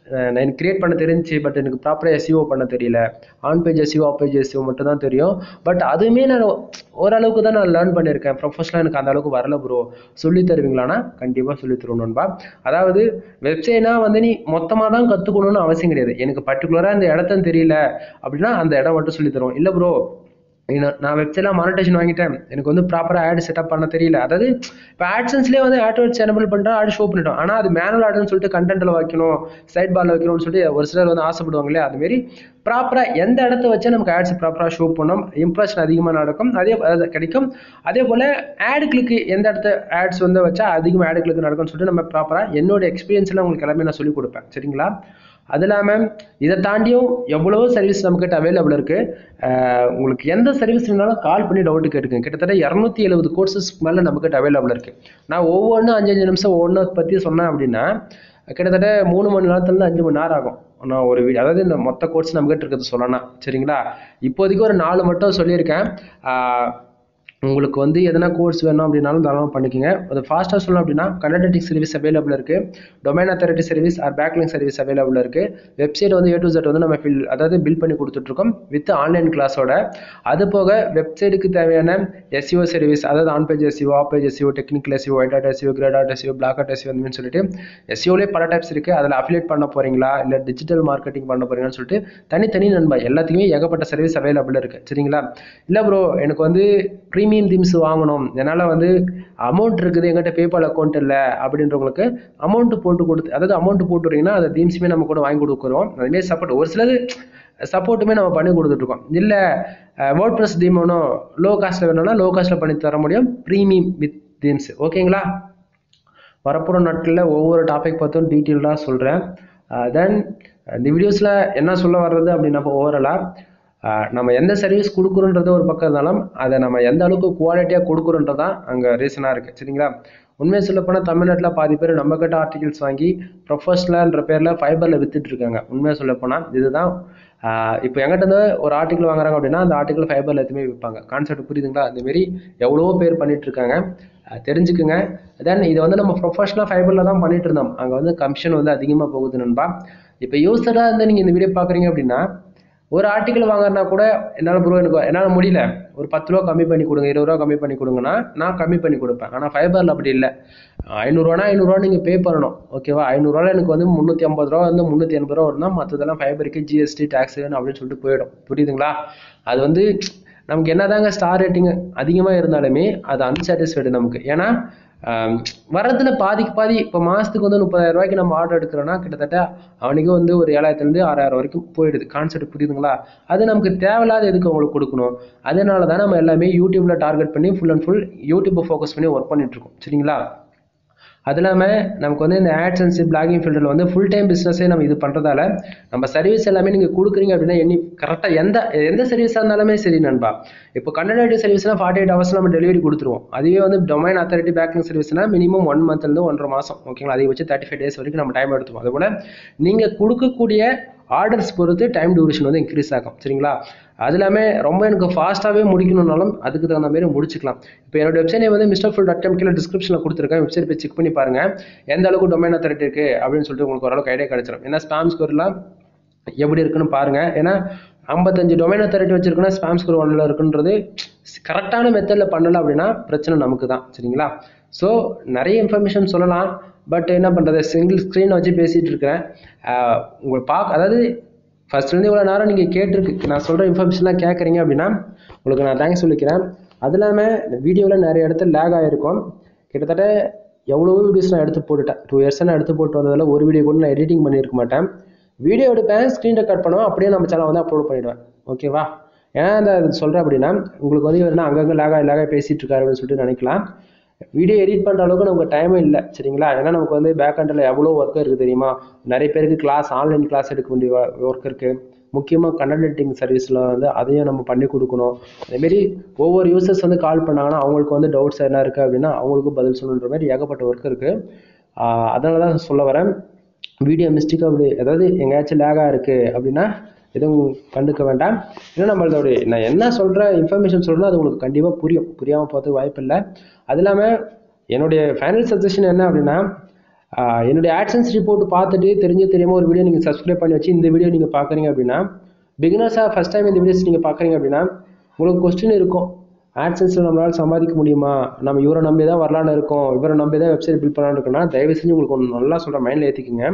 நான் கிரியேட் பண்ண தெரிஞ்சு, பட் எனக்கு ப்ராப்பராக எஸ்இஓ பண்ண தெரியல. On page SEO off page SEO மட்டும் தான் தெரியும். பட் அதுவுமே நான் ஓரளவுக்கு தான் நான் லேர்ன் பண்ணியிருக்கேன். ப்ரொஃபஷனலாக எனக்கு அந்த அளவுக்கு வரல ப்ரோ, சொல்லி தருவீங்களானா கண்டிப்பாக சொல்லி தருவோம் நண்பா. அதாவது வெப்சைட்னா வந்து நீ மொத்தமாக தான் கற்றுக்கணும்னு அவசியம் கிடையாது. எனக்கு பர்டிகுலராக இந்த இடத்த தெரியல அப்படின்னா அந்த இடம் மட்டும் சொல்லி தருவோம். இல்லை ப்ரோ நான் வெப்சைட்ல மானிட்டேஷன் வாங்கிட்டேன், எனக்கு வந்து ப்ராப்பராக ஆட் செட்டப் பண்ண தெரியல. அதாவது இப்போ ஆட்சன்ஸ்லேயே வந்து ஆட்வர்ட்ஸ் எனபிள் பண்ணுறோம், ஆட் ஷோ பண்ணிட்டோம். ஆனால் அது மேனுவல் ஆட்னு சொல்லிட்டு கண்டென்ட்டில் வைக்கணும், சைட் பாரில் வைக்கணும்னு சொல்லிட்டு ஒரு சிலர் வந்து ஆசைப்படுவாங்க இல்லையா? அதுமாரி ப்ராப்பராக எந்த இடத்த வச்சு நமக்கு ஆட்ஸ் ப்ராப்பராக ஷோ பண்ணோம், இம்ப்ரெஷன் அதிகமாக நடக்கும், அதே கிடைக்கும். அதே போல் ஆட் கிளிக்கு எந்த இடத்த ஆட்ஸ் வந்து வச்சா அதிகமாக ஆட் கிளிக்கு நடக்கும்னு சொல்லிட்டு நம்ம ப்ராப்பராக என்னோட எக்ஸ்பீரியன்ஸில் உங்களுக்கு எல்லாமே நான் சொல்லிக் கொடுப்பேன். சரிங்களா? அது இல்லாமல் இதை தாண்டியும் எவ்வளவோ சர்வீஸ் நம்மக்கிட்ட அவைலபிள் இருக்குது. உங்களுக்கு எந்த சர்வீஸ் வேணாலும் கால் பண்ணி டவுட்டு கேட்டுக்கோங்க. கிட்டத்தட்ட 270 கோர்சஸ் மேலே நம்மக்கிட்ட அவைலபிள் இருக்குது. நான் ஒவ்வொன்றும் 5 நிமிஷம் ஒவ்வொன்றை பற்றி சொன்னேன் அப்படின்னா கிட்டத்தட்ட 3 மணி நேரத்துலேருந்து 5 மணி நேரம் ஆகும். நான் ஒரு வீடியோ, அதாவது இந்த மொத்த கோர்ஸ் நம்மக்கிட்ட இருக்கிறது சொல்லணும். சரிங்களா? இப்போதைக்கு ஒரு 4 மட்டும் சொல்லியிருக்கேன். உங்களுக்கு வந்து எதனா கோர்ஸ் வேணும் அப்படின்னாலும் தாராளமாக பண்ணிக்கோங்க. அது ஃபாஸ்ட்டாக சொல்லணும் அப்படின்னா கண்டென்ட் சர்வீஸ் அவைலபிள் இருக்குது, domain authority service or backlink service available இருக்குது. வெப்சைட் வந்து A to Z வந்து நம்ம அதாவது பில் பண்ணி கொடுத்துட்ருக்கோம் வித் ஆன்லைன் கிளாஸோட. அது போக வெப்சைட்டுக்கு தேவையான எஸ்இஓ சர்வீஸ், அதாவது on page SEO, off page SEO, technical SEO, white hat SEO, grey hat SEO, black hat SEO அப்படின்னு சொல்லிட்டு எஸ்இஓலே பல டைப்ஸ் இருக்குது. அதில் அஃபிலியேட் பண்ண போகிறீங்களா இல்லை டிஜிட்டல் மார்க்கெட்டிங் பண்ண போகிறீங்கன்னு சொல்லிட்டு தனித்தனி நண்பா எல்லாத்துக்குமே ஏகப்பட்ட சர்வீஸ் அவைலபிள் இருக்குது. சரிங்களா? இல்லை ப்ரோ எனக்கு வந்து ப்ரீமியம் தீம்ஸ் வாங்கணும், என்னால் வந்து அமௌண்ட் இருக்குது, எங்கிட்ட பேபால் அக்கௌண்ட் இல்லை அப்படின்றவங்களுக்கு அமௌண்ட் போட்டு கொடுத்து, அதாவது அமௌண்ட் போட்டுறீங்கன்னா அந்த தீம்ஸுமே நம்ம கூட வாங்கி கொடுக்குறோம். அதுமாரி சப்போர்ட் ஒரு சிலது சப்போர்ட்டுமே நம்ம பண்ணி கொடுத்துட்ருக்கோம். இல்லை வேர்ட்பிரஸ் தீம் வேணும், லோ காஸ்ட்டில் வேணும்னா லோ காஸ்ட்டில் பண்ணி தர முடியும், ப்ரீமியம் வித் தீம்ஸ். ஓகேங்களா? வரப்போகிற நாட்களில் ஒவ்வொரு டாபிக் பார்த்தும் டீட்டெயில்டாக சொல்கிறேன். தென் இந்த வீடியோஸில் என்ன சொல்ல வர்றது அப்படின்னா ஓவராலாக நம்ம எந்த சர்வீஸ் கொடுக்குறோன்றது ஒரு பக்கம் இருந்தாலும் அதை நம்ம எந்த அளவுக்கு குவாலிட்டியாக கொடுக்குறோன்றதான் அங்கே ரீசனாக இருக்குது. சரிங்களா? உண்மையை சொல்லப்போனால் தமிழ்நாட்டில் பாதி பேர் நம்மக்கிட்ட ஆர்டிகல்ஸ் வாங்கி ப்ரொஃபஷனல்ன்ற பேரில் ஃபைபரில் வித்துட்டு இருக்காங்க. உண்மையை சொல்லப்போனால் இதுதான். இப்போ எங்கிட்ட இருந்து ஒரு ஆர்டிகல் வாங்குறாங்க அப்படின்னா அந்த ஆர்டிகல் ஃபைபரில் எதுவுமே விற்பாங்க. கான்செப்ட் புரியுதுங்களா? அந்தமாரி எவ்வளவோ பேர் பண்ணிட்டு இருக்காங்க, தெரிஞ்சுக்குங்க. தென் இதை வந்து நம்ம ப்ரொஃபஷனலாக ஃபைபரில் தான் பண்ணிட்டு இருந்தோம். அங்கே வந்து கமிஷன் வந்து அதிகமாக போகுது நண்பா. இப்போ யூஸராக இருந்து நீங்கள் இந்த வீடியோ பார்க்குறீங்க அப்படின்னா ஒரு ஆர்டிக்கல் வாங்குறனா கூட என்னால் ப்ரோ எனக்கு என்னால் முடியல, ஒரு 10 ரூபா கம்மி பண்ணி கொடுங்க, 20 ரூபா கம்மி பண்ணி கொடுங்கன்னா நான் கம்மி பண்ணி கொடுப்பேன். ஆனால் ஃபைபரில் அப்படி இல்லை. 500 ரூபா நீங்கள் பே பண்ணணும். ஓகேவா? 500 எனக்கு வந்து 350 ரூபா வந்து 380 ரூபா வரும்னா மற்றதெல்லாம் ஃபைபருக்கு ஜிஎஸ்டி டேக்ஸ் அப்படின்னு சொல்லிட்டு போயிடும். புரியுதுங்களா? அது வந்து நமக்கு என்னதாங்க ஸ்டார் ரேட்டிங் அதிகமாக இருந்தாலுமே அது அன்சாட்டிஸ்ஃபைடு நமக்கு. ஏன்னா வரதுல பாதிக்கு பாதி இப்போ மாதத்துக்கு வந்து 30,000 ரூபாய்க்கு நம்ம ஆர்டர் எடுக்கிறோன்னா கிட்டத்தட்ட அவனுக்கு வந்து ஒரு 7,000 6,000 வரைக்கும் போயிடுது. கான்செப்ட் புரியுதுங்களா? அது நமக்கு தேவையில்லாத எதுக்கு அவங்களுக்கு கொடுக்கணும்? அதனால தான் நம்ம எல்லாமே யூடியூப்பில் டார்கெட் பண்ணி ஃபுல் அண்ட் ஃபுல் யூடியூப்பை ஃபோக்கஸ் பண்ணி ஒர்க் பண்ணிட்டுருக்கோம். சரிங்களா? அது இல்லாமல் நமக்கு வந்து இந்த ஆட்சன்ஸ் பிளாகிங் ஃபீல்டில் வந்து ஃபுல் டைம் பிஸ்னஸே நம்ம இது பண்ணுறதால நம்ம சர்வீஸ் எல்லாமே நீங்கள் கொடுக்குறீங்க அப்படின்னா கரெக்டாக எந்த சர்வீஸாக இருந்தாலுமே சரி நண்பா. இப்போ கண்டென்ட் சர்வீஸ்னால் 48 ஹவர்ஸ் நம்ம டெலிவரி கொடுத்துருவோம். அதுவே வந்து டொமைன் அத்தாரிட்டி பேக்கிங் சர்வீஸ்னால் மினிமம் 1 மந்த்லேருந்து 1.5 மாதம். ஓகேங்களா? அதை வச்சு 35 டேஸ் வரைக்கும் நம்ம டைம் எடுத்துவோம். அதுபோல் நீங்கள் கொடுக்கக்கூடிய ஆர்டர்ஸ் பொறுத்து டைம் டியூரேஷன் வந்து இன்க்ரீஸ் ஆகும். சரிங்களா? அது இல்லாமல் ரொம்ப எனக்கு ஃபாஸ்ட்டாகவே முடிக்கணும்னாலும் அதுக்கு தகுந்த மாதிரி முடிச்சுக்கலாம். இப்போ என்னோட வெப்சைட் வந்து MrFull.com கீழே டிஸ்கிரிப்ஷனில் கொடுத்துருக்கேன். வெப்சைட் போய் செக் பண்ணி பாருங்கள் எந்த அளவுக்கு டொமைன் அத்தாரிட்டி இருக்குது அப்படின்னு சொல்லிட்டு உங்களுக்கு ஓரளவுக்கு ஐடியா கிடைச்சிடும். ஏன்னா ஸ்பாம் ஸ்கோர்லாம் எப்படி இருக்குன்னு பாருங்கள். ஏன்னா 55 டொமைன் அத்தாரிட்டி வச்சிருக்குன்னா ஸ்பாம் ஸ்கோர் 1ல் இருக்குன்றது கரெக்டான மெத்தடில் பண்ணலை அப்படின்னா பிரச்சனை நமக்கு தான். சரிங்களா? ஸோ நிறைய இன்ஃபர்மேஷன் சொல்லலாம், பட் என்ன பண்ணுறது, சிங்கிள் ஸ்க்ரீனை வச்சு பேசிகிட்டு இருக்கிறேன். உங்களை அதாவது ஃபர்ஸ்ட்லேருந்து இவ்வளோ நேரம் நீங்கள் கேட்டிருக்கு நான் சொல்கிற இன்ஃபர்மேஷன்லாம் கேட்குறீங்க அப்படின்னா உங்களுக்கு நான் தேங்க்ஸ் சொல்லிக்கிறேன். அது இல்லாமல் இந்த வீடியோவில் நிறைய இடத்துல லேக் ஆகிருக்கும். கிட்டத்தட்ட எவ்வளோ வீடியோஸ் நான் எடுத்து போட்டுட்டேன். 2 இயர்ஸாக நான் எடுத்து போட்டு வந்ததில் ஒரு வீடியோ கூட நான் எடிட்டிங் பண்ணியிருக்க மாட்டேன். வீடியோ எடுப்பேன், ஸ்க்ரீன் ரெக்கார்ட் பண்ணுவேன், அப்படியே நம்ம சேனல் வந்து அப்லோட் பண்ணிவிடுவேன். ஓகேவா? ஏன்னா அந்த சொல்கிறேன் அப்படின்னா உங்களுக்கு வந்து என்ன அங்கங்கே லேகாக பேசிகிட்டு இருக்காரு அப்படின்னு சொல்லிட்டு நினைக்கலாம். வீடியோ எடிட் பண்ணுற அளவுக்கு நமக்கு டைமும் இல்லை. சரிங்களா? ஏன்னா நமக்கு வந்து பேக் ஹண்டில் எவ்வளோ ஒர்க் இருக்குது தெரியுமா? நிறைய பேருக்கு ஆன்லைன் கிளாஸ் எடுக்க வேண்டிய ஒர்க் இருக்குது. முக்கியமாக கண்டென்ட் எடிட்டிங் சர்வீஸில் வந்து அதையும் நம்ம பண்ணி கொடுக்கணும். அதேமாரி ஒவ்வொரு யூசர்ஸ் வந்து கால் பண்ணாங்கன்னா அவங்களுக்கு வந்து டவுட்ஸ் என்ன இருக்குது அப்படின்னா அவங்களுக்கும் பதில் சொல்லணுன்ற மாதிரி ஏகப்பட்ட ஒர்க் இருக்குது. அதனால தான் சொல்ல வரேன். வீடியோ மிஸ்டேக் அப்படி அதாவது எங்கேயாச்சும் லேகாக இருக்குது அப்படின்னா எதுவும் கண்டுக்க வேண்டாம். ஏன்னா நம்மளோட நான் என்ன சொல்கிற இன்ஃபர்மேஷன் சொல்கிறேன்னா அது உங்களுக்கு கண்டிப்பாக புரியும். புரியாமல் போகிறதுக்கு வாய்ப்பு இல்லை. அது இல்லாமல் என்னுடைய ஃபைனல் சஜஷன் என்ன அப்படின்னா என்னுடைய AdSense ரிப்போர்ட் பார்த்துட்டு தெரியாமல் ஒரு வீடியோ நீங்கள் சப்ஸ்கிரைப் பண்ணி வச்சு இந்த வீடியோ நீங்கள் பார்க்குறீங்க அப்படின்னா, பிகினர்ஸாக ஃபஸ்ட் டைம் இந்த வீடியோஸ் நீங்கள் பார்க்குறீங்க அப்படின்னா உங்களுக்கு கொஸ்டின் இருக்கும். AdSenseல நம்மளால் சம்பாதிக்க முடியுமா, நம்ம இவரை நம்பி தான் வரலான்னு இருக்கோம், இவரை நம்பி தான் வெப்சைட் பில்ட் பண்ணலான்னு இருக்கோம்னா தயவு செஞ்சு உங்களுக்கு ஒன்று நல்லா சொல்கிறேன், மைண்டில் ஏற்றிக்குங்க.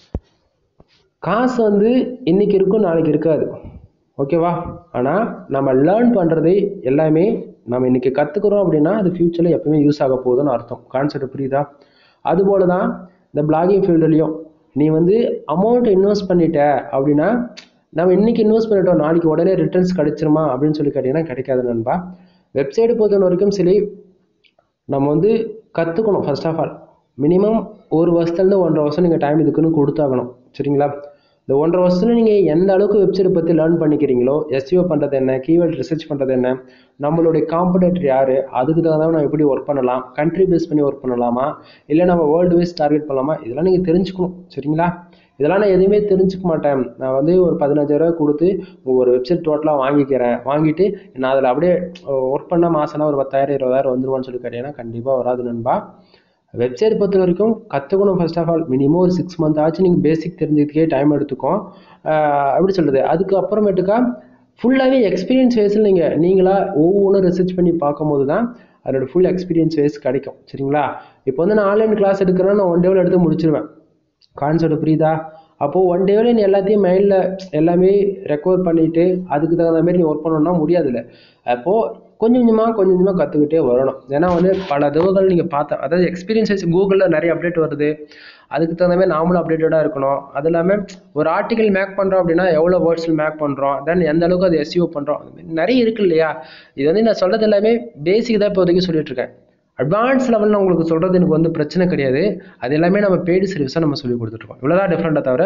காசு வந்து இன்னைக்கு இருக்கும் நாளைக்கு இருக்காது, ஓகேவா? ஆனால் நம்ம லேர்ன் பண்ணுறது எல்லாமே நம்ம இன்னைக்கு கற்றுக்குறோம் அப்படின்னா அது ஃப்யூச்சரில் எப்பவுமே யூஸ் ஆக போகுதுன்னு அர்த்தம். கான்செப்ட் புரியுதா? அதுபோல தான் இந்த பிளாகிங் ஃபீல்டுலையும் நீ வந்து அமௌண்ட் இன்வெஸ்ட் பண்ணிட்ட அப்படின்னா, நம்ம இன்னைக்கு இன்வெஸ்ட் பண்ணிட்டோம் நாளைக்கு உடனே ரிட்டர்ன்ஸ் கிடைச்சிருமா அப்படின்னு சொல்லி கேட்டிங்கன்னா கிடைக்காது நண்பா. வெப்சைட் பொறுத்த வரைக்கும் சரி, நம்ம வந்து கற்றுக்கணும். ஃபர்ஸ்ட் ஆஃப் ஆல் மினிமம் ஒரு வருஷத்துலேருந்து 1.5 வருஷம் நீங்கள் டைம் இதுக்குன்னு கொடுத்தாகணும், சரிங்களா? இந்த 1.5 வருஷத்துல நீங்கள் எந்த அளவுக்கு வெப்சைட் பற்றி லேர்ன் பண்ணிக்கிறீங்களோ, SEO பண்ணுறது என்ன, கீவேர்ட் ரிசர்ச் பண்ணுறது என்ன, நம்மளுடைய காம்படேட்டர் யார், அதுக்கு தகுந்த நம்ம எப்படி ஒர்க் பண்ணலாம், கண்ட்ரி பேஸ் பண்ணி ஒர்க் பண்ணலாமா, இல்லை நம்ம வேர்ல்டு வைஸ் டார்கெட் பண்ணலாமா, இதெல்லாம் நீங்கள் தெரிஞ்சுக்கணும், சரிங்களா? இதெல்லாம் நான் எதுவுமே தெரிஞ்சுக்க மாட்டேன், நான் வந்து ஒரு 15,000 கொடுத்து ஒரு வெப்சைட் டோட்டலாக வாங்கிட்டு நான் அதில் அப்படியே ஒர்க் பண்ண மாதம்னா ஒரு 10,000 20,000 வந்துருவான்னு சொல்லி கேட்டீங்கன்னா கண்டிப்பாக வராது நண்பா. வெப்சைட் பொறுத்த வரைக்கும் கற்றுக்கணும். ஃபர்ஸ்ட் ஆஃப் ஆல் மினிமம் ஒரு 6 மந்த் ஆச்சு நீங்கள் பேசிக் தெரிஞ்சதுக்கே டைம் எடுத்துக்கும். எப்படி சொல்கிறது, அதுக்கு அப்புறமேட்டுக்கா ஃபுல்லாகவே எக்ஸ்பீரியன்ஸ் வைஸில் நீங்களா ஒவ்வொன்றும் ரிசர்ச் பண்ணி பார்க்கும்போது தான் அதோட ஃபுல் எக்ஸ்பீரியன்ஸ் வைஸ் கிடைக்கும், சரிங்களா? இப்போ வந்து நான் ஆன்லைன் கிளாஸ் எடுக்கிறேன்னா நான் 1 டேவில் எடுத்து முடிச்சிருவேன். கான்செப்ட் புரியுதா? அப்போது 1 டேவில் நீ எல்லாத்தையும் மைண்டில் எல்லாமே ரெக்கவர் பண்ணிவிட்டு அதுக்கு தகுந்த மாதிரி நீ ஒர்க் பண்ணணும்னா முடியாதுல்ல. அப்போது கொஞ்சம் கொஞ்சமாக கற்றுக்கிட்டே வரணும். ஏன்னா வந்து பல தகவல்கள் நீங்கள் அதாவது எக்ஸ்பீரியன்ஸ் வைஸ் கூகுளில் நிறைய அப்டேட் வருது, அதுக்கு தகுந்த மாதிரி நாமளும் அப்டேட்டடாக இருக்கணும். அது இல்லாமல் ஒரு ஆர்டிக்கல் மேக் பண்ணுறோம் அப்படின்னா எவ்வளோ வேர்ட்ஸில் மேக் பண்ணுறோம், தென் எந்த அளவுக்கு அது SEO பண்ணுறோம், நிறைய இருக்குது இல்லையா? இது வந்து நான் சொல்கிறது எல்லாமே பேசிக் தான் இப்போதைக்கு சொல்லிட்டு இருக்கேன். அட்வான்ஸ் லெவலில் உங்களுக்கு சொல்கிறது எனக்கு வந்து பிரச்சனை கிடையாது. அது எல்லாமே நம்ம பெய்டு சர்வீஸாக நம்ம சொல்லி கொடுத்துட்ருக்கோம். இவ்வளோதான் டிஃப்ரெண்ட்டாக தவிர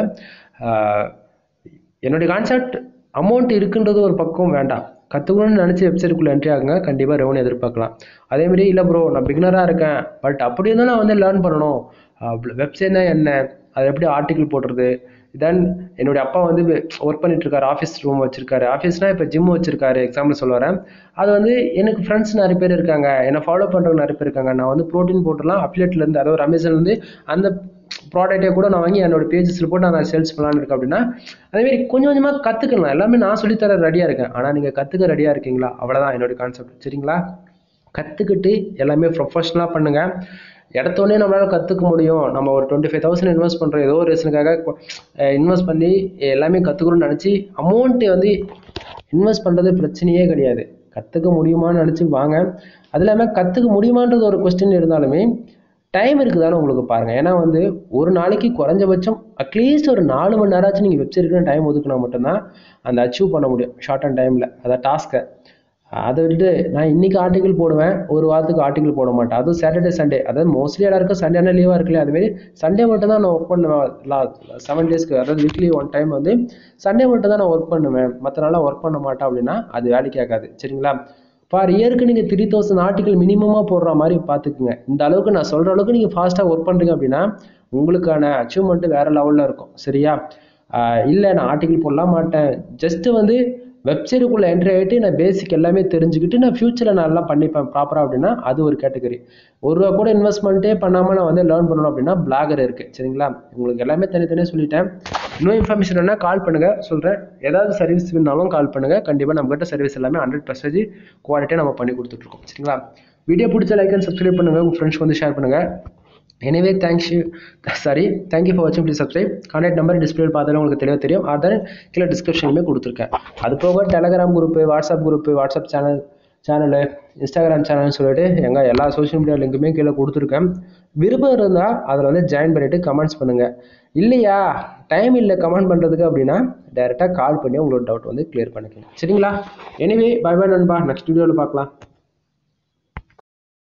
என்னுடைய கான்செப்ட் அமௌண்ட் இருக்குன்றது ஒரு பக்கம் வேண்டாம். கற்றுக்கணும்னு நினச்சி வெப்சைட்டுக்குள்ளே என்ட்ரி ஆகுங்க, கண்டிப்பாக ரெவன்யூ எதிர்பார்க்கலாம். அதேமாரி இல்லை ப்ரோ நான் பிகினராக இருக்கேன், பட் அப்படி இருந்தால் நான் வந்து லேர்ன் பண்ணணும், வெப்சைட்னா என்ன, அது எப்படி ஆர்டிக்கிள் போடுறது, தென் என்னுடைய அப்பா வந்து ஒர்க் பண்ணிட்டு இருக்காரு, ஆஃபீஸ் ரூம் வச்சிருக்காரு, ஆஃபீஸ்னால் இப்போ ஜிம் வச்சிருக்காரு, எக்ஸாம்பிள் சொல்ல வரேன். அது வந்து எனக்கு ஃப்ரெண்ட்ஸ் நிறைய பேர் இருக்காங்க, என்னை ஃபாலோ பண்ணுறவங்க நிறைய பேர் இருக்காங்க. நான் வந்து ப்ரோட்டீன் போட்டுலாம் அப்லேட்லேருந்து, அதாவது ஒரு அமேசான்லேருந்து அந்த ப்ராடக்ட்டை கூட நான் வாங்கி என்னோட பேஜஸில் போட்டு நான் சேல்ஸ் பண்ணலான்னு இருக்கேன். அப்படின்னா அதேமாரி கொஞ்சம் கொஞ்சமாக கற்றுக்கலாம். எல்லாமே நான் சொல்லித்தர ரெடியாக இருக்கேன், ஆனால் நீங்கள் கற்றுக்க ரெடியாக இருக்கீங்களா? அவ்வளோதான் என்னோட கான்செப்ட், சரிங்களா? கற்றுக்கிட்டு எல்லாமே ப்ரொஃபஷ்னலாக பண்ணுங்கள். எடுத்தோடனே நம்மளால் கற்றுக்க முடியும், நம்ம ஒரு 25,000 இன்வெஸ்ட் பண்ணுறோம், ஏதோ ஒரு ரீசனுக்காக இன்வெஸ்ட் பண்ணி எல்லாமே கற்றுக்கணும்னு நினச்சி அமௌண்ட்டு வந்து இன்வெஸ்ட் பண்ணுறது பிரச்சனையே கிடையாது. கற்றுக்க முடியுமான்னு நினச்சி வாங்க. அது இல்லாமல் கற்றுக்க முடியுமான்றது ஒரு கொஸ்டின் இருந்தாலுமே டைம் இருக்குதான்னு உங்களுக்கு பாருங்கள். ஏன்னா வந்து ஒரு நாளைக்கு குறைஞ்சபட்சம் அட்லீஸ்ட் ஒரு 4 மணி நேரமாச்சும் நீங்கள் வெப்சைட்டுக்குன்னு டைம் ஒதுக்கினா மட்டும்தான் அந்த அச்சீவ் பண்ண முடியும் ஷார்ட் அண்ட் டைமில், அதான் டாஸ்க்கை. அதை விட்டுட்டு நான் இன்றைக்கி ஆர்டிக்கிள் போடுவேன், ஒரு வாரத்துக்கு ஆர்டிக்கிள் போட மாட்டேன், அதுவும் சாட்டர்டே சண்டே, அதாவது மோஸ்ட்லி எல்லாருக்கும் சண்டேனா லீவாக இருக்குல்லையா, அதுமாரி சண்டே மட்டும் தான் நான் ஒர்க் பண்ணுவேன். 7 டேஸ்க்கு, அதாவது வீக்லி 1 டைம் வந்து சண்டே மட்டும் தான் நான் ஒர்க் பண்ணுவேன், மற்ற நாளாக ஒர்க் பண்ண மாட்டேன் அப்படின்னா அது வேலைக்கு ஆகாது, சரிங்களா? ஃபார் இயருக்கு நீங்கள் 3000 ஆர்டிக்கல் மினிமமாக போடுற மாதிரி பார்த்துக்குங்க. இந்த அளவுக்கு நான் சொல்கிற அளவுக்கு நீங்கள் ஃபாஸ்ட்டாக ஒர்க் பண்ணுறீங்க அப்படின்னா உங்களுக்கான அச்சீவ்மெண்ட்டு வேறு லெவலில் இருக்கும், சரியா? இல்லை நான் ஆர்டிக்கல் போடலாம் மாட்டேன், ஜஸ்ட்டு வந்து வெப்சைட்டுக்குள்ளே என்ட்ரி ஆகிட்டு நான் பேசிக் எல்லாமே தெரிஞ்சுக்கிட்டு நான் ஃப்யூச்சரில் நான் எல்லாம் பண்ணிப்பேன் ப்ராப்பராக அப்படின்னா அது ஒரு கேட்டகரி. ₹1 கூட இன்வெஸ்ட்மெண்ட்டே பண்ணாமல் நான் வந்து லேர்ன் பண்ணணும் அப்படின்னா பிளாகர் இருக்குது, சரிங்களா? உங்களுக்கு எல்லாமே தனித்தனியாக சொல்லிட்டேன். இன்னும் இன்ஃபர்மேஷன் வேணால் கால் பண்ணுங்கள், சொல்கிறேன். ஏதாவது சர்வீஸ் வேணாலும் கால் பண்ணுங்கள், கண்டிப்பாக நம்மகிட்ட சர்வீஸ் எல்லாமே 100% குவாலிட்டியாக நம்ம பண்ணி கொடுத்துட்ருக்கோம், சரிங்களா? வீடியோ பிடிச்ச லைக் அண்ட் சப்ஸ்கிரைப் பண்ணுங்கள், உங்கள் ஃப்ரெண்ட்ஸ்க்கு வந்து ஷேர் பண்ணுங்கள். எனிவே தேங்க்யூ ஃபார் வாட்சிங். Please subscribe. Contact number display பார்த்தாலும் உங்களுக்கு தெளிவாக தெரியும், அதர் கீழே டிஸ்கிரிப்ஷனுமே கொடுத்துருக்கேன். அது போக Telegram group, WhatsApp channel, Instagram சேனல்னு சொல்லிட்டு எங்கள் எல்லா சோஷியல் மீடியா லிங்க்குமே கீழே கொடுத்துருக்கேன். விருப்பம் இருந்தால் அதில் வந்து ஜாயின் பண்ணிவிட்டு கமெண்ட்ஸ் பண்ணுங்கள். இல்லையா டைம் இல்லை கமெண்ட் பண்ணுறதுக்கு அப்படின்னா டைரெக்டாக கால் பண்ணி உங்களோட டவுட் வந்து கிளியர் பண்ணிக்கலாம், சரிங்களா? எனிவே பை நண்பா, நெக்ஸ்ட் வீடியோவில் பார்க்கலாம்.